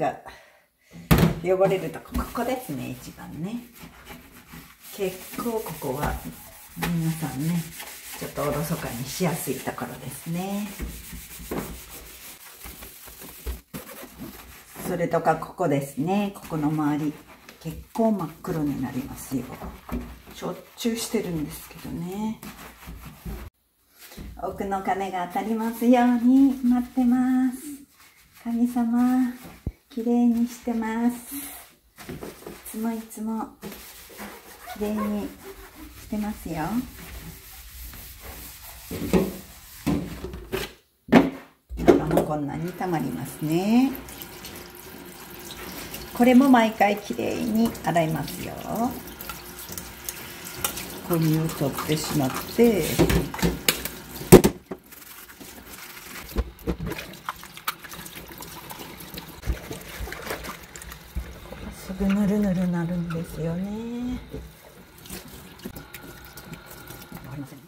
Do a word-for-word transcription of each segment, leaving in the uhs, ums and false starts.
が汚れるとこ、ここですね、一番ね。結構ここは皆さんね、ちょっとおろそかにしやすいところですね。それとかここですね、ここの周り結構真っ黒になりますよ。しょっちゅうしてるんですけどね。奥の鐘が当たりますように待ってます。神様、きれいにしてます。いつもいつもきれいにしてますよ。中もこんなにたまりますね。これも毎回きれいに洗いますよ。ゴミを取ってしまって、すぐぬるぬるなるんですよね。わかりません。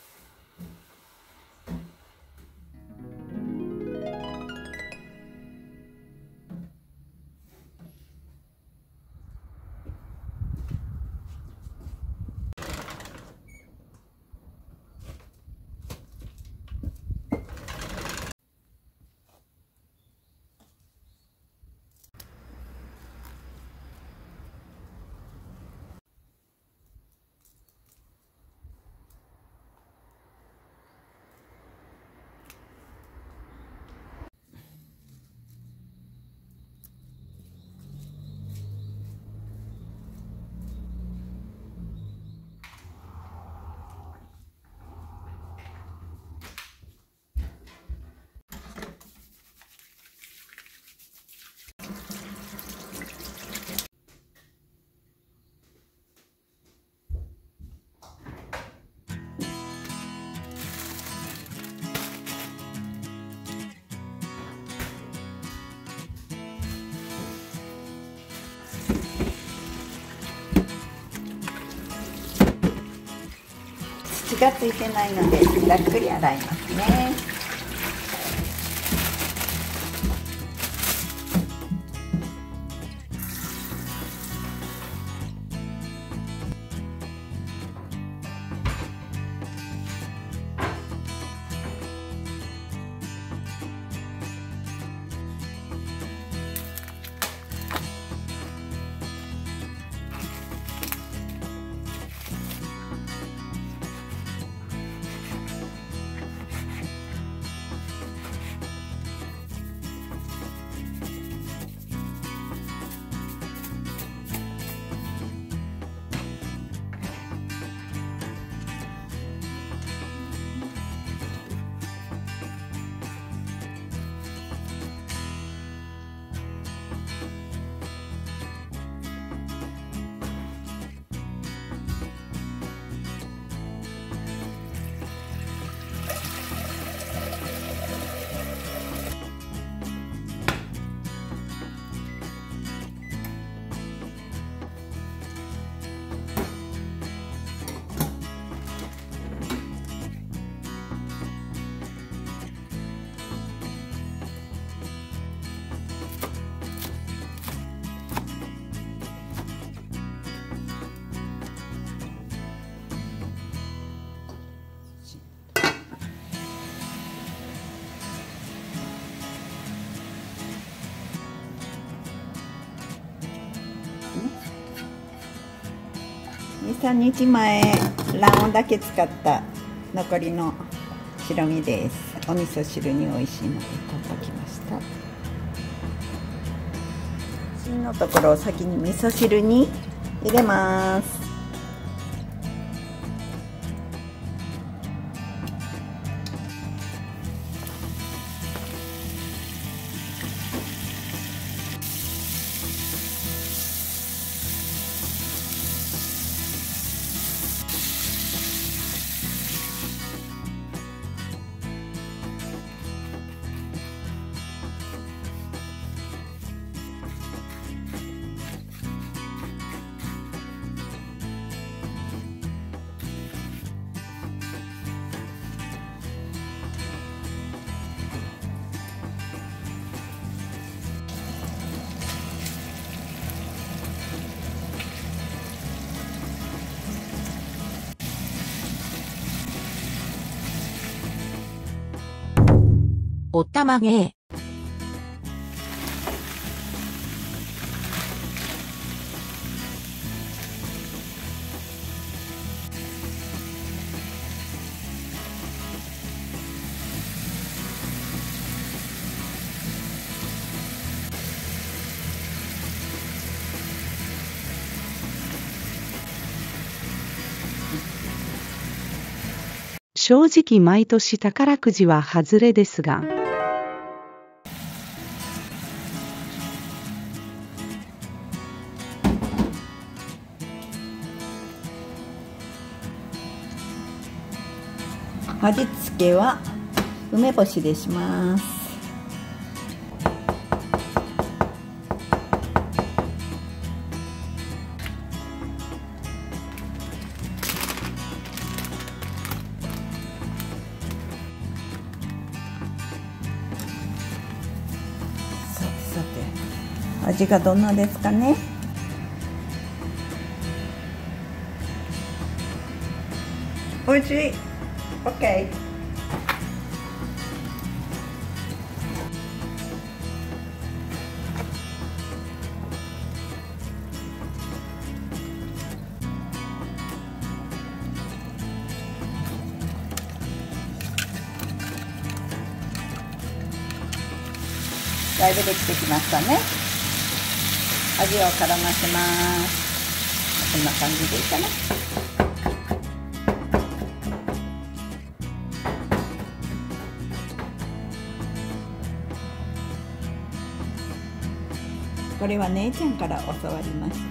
土がついてないのでざっくり洗いますね。に、さんにちまえ卵黄だけ使った残りの白身です。お味噌汁に美味しいので取っておきました。芯のところを先に味噌汁に入れます。 おったまげー。 正直毎年宝くじは外れですが、 味付けは梅干しでします。さてさて、味がどんなですかね。おいしい。オッケー。だいぶできてきましたね。味を絡ませます。こんな感じでいいかな。これは姉ちゃんから教わりました。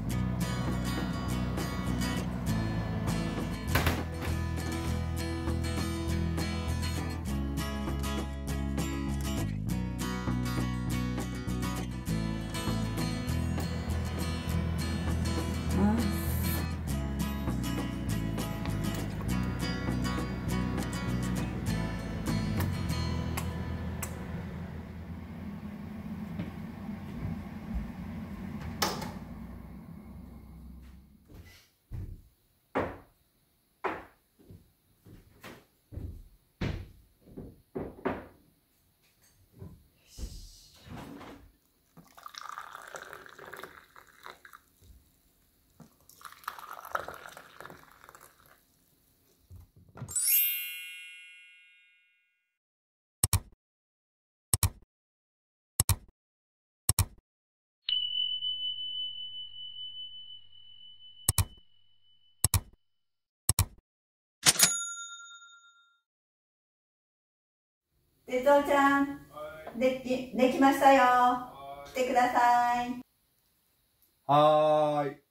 哲夫ちゃん、でき、できましたよ。来てください。 はーい。よ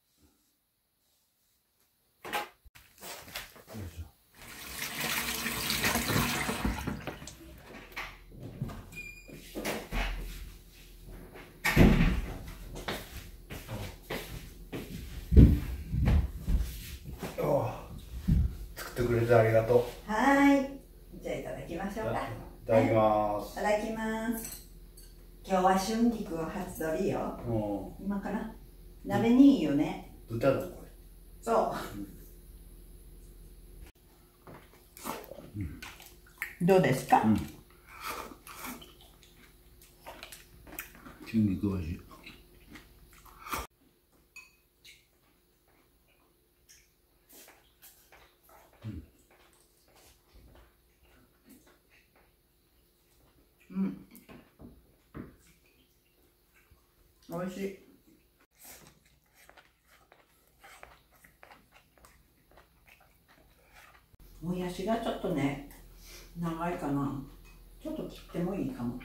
いしょ。おう、作ってくれてありがとう。 はーい。じゃあいただきましょうか。 いただきます。 いただきます。今日は春菊を初取りよ。 うん。 今から。鍋にいいよね。 豚だこれ。 そう。うん、どうですか？うん。 春菊おいしい。 うん。おいしい。もやしがちょっとね、長いかな。ちょっと切ってもいいかも。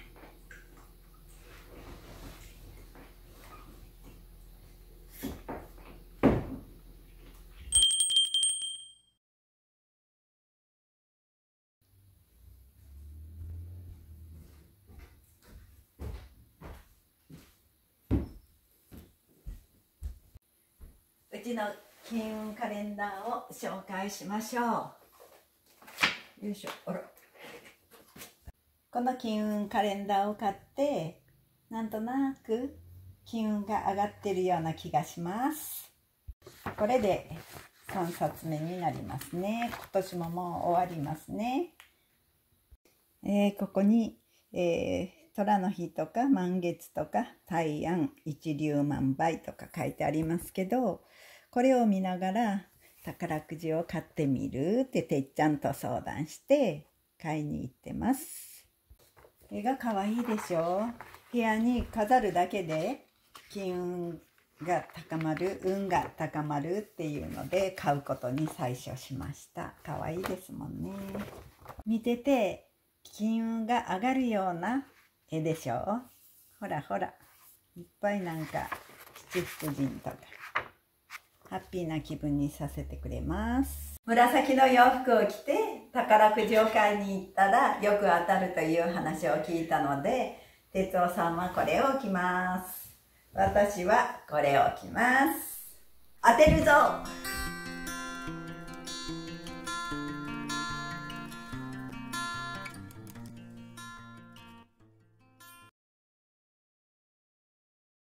うちの金運カレンダーを紹介しましょう。よいしょ。あら。この金運カレンダーを買ってなんとなく金運が上がってるような気がします。これでさんさつめになりますね。今年ももう終わりますね。 えー、ここに、えー、虎の日とか満月とか大安一粒万倍とか書いてありますけど、これを見ながら宝くじを買ってみるっててっちゃんと相談して買いに行ってます。絵が可愛いでしょ。部屋に飾るだけで金運が高まる、運が高まるっていうので買うことに最初しました。可愛いですもんね。見てて金運が上がるような絵でしょ。ほらほら、いっぱいなんか七福神とかハッピーな気分にさせてくれます。紫の洋服を着て宝くじを買いに行ったらよく当たるという話を聞いたので、哲夫さんはこれを着ます。私はこれを着ます。当てるぞ。